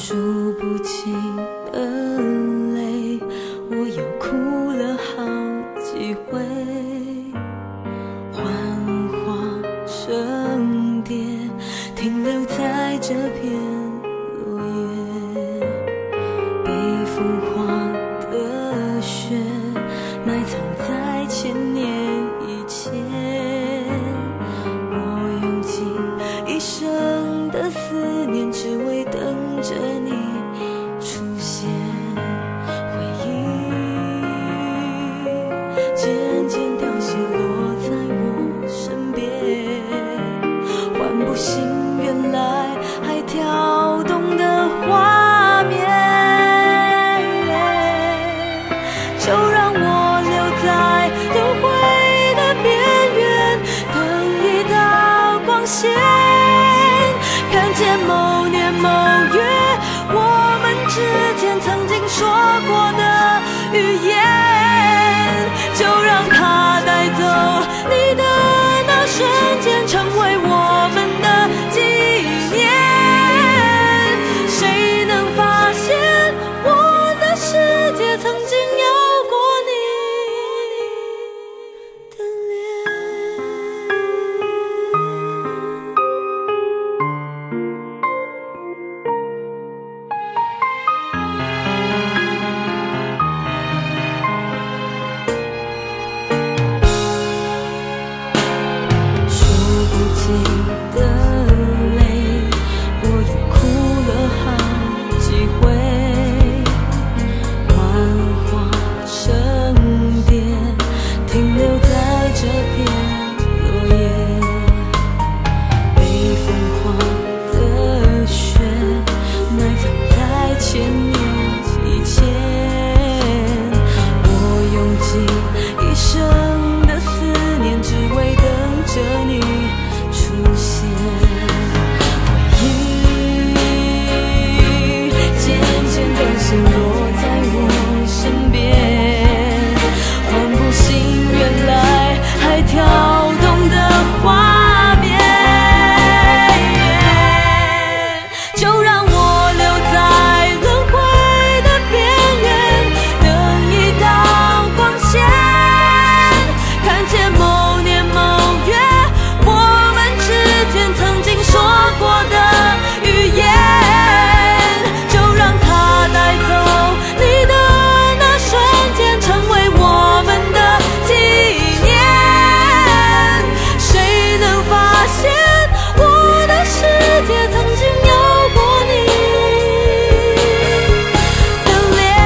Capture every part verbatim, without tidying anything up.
数不清的泪，我又哭了好几回。幻化成蝶，停留在这片落叶。被风化的雪，埋藏在千年以前。我用尽一生的思念，只为等着你出现。回忆渐渐凋谢，落在我身边，唤不醒原来还跳动的画面。就让我留在轮回的边缘，等一道光线，看见某年某月我们之间曾经说过的语言。就让它带走你的那瞬间，成为我们的纪念。谁能发现我的世界曾经有过你的脸？数不尽的泪，我又哭了好几回。幻化成蝶，停留在这片落叶。被风化的雪，埋藏在千年以前。我用尽一生的思念，只为等着你出现。回忆渐渐凋谢，落在我身边，唤不醒原来还跳动的画面。就让我留在轮回的边缘，等一道光线，看见某年某月我们之间曾经说过的语言。就让它带走你的那瞬间，成为我们的纪念。谁能发现我的世界曾经有过你的脸？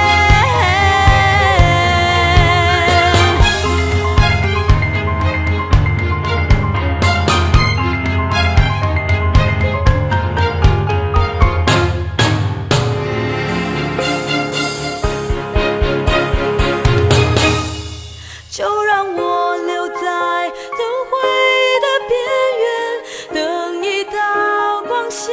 就让我留在轮回的边缘，等一道光线，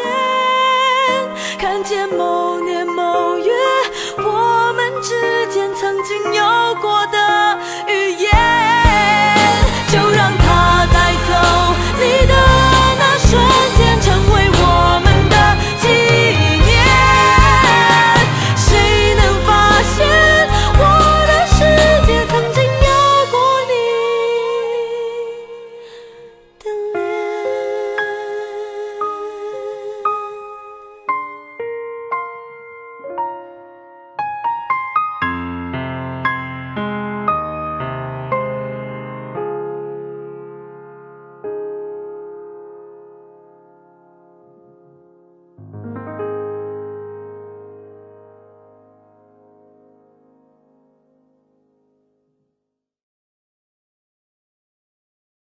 看见某年某月我们之间曾经有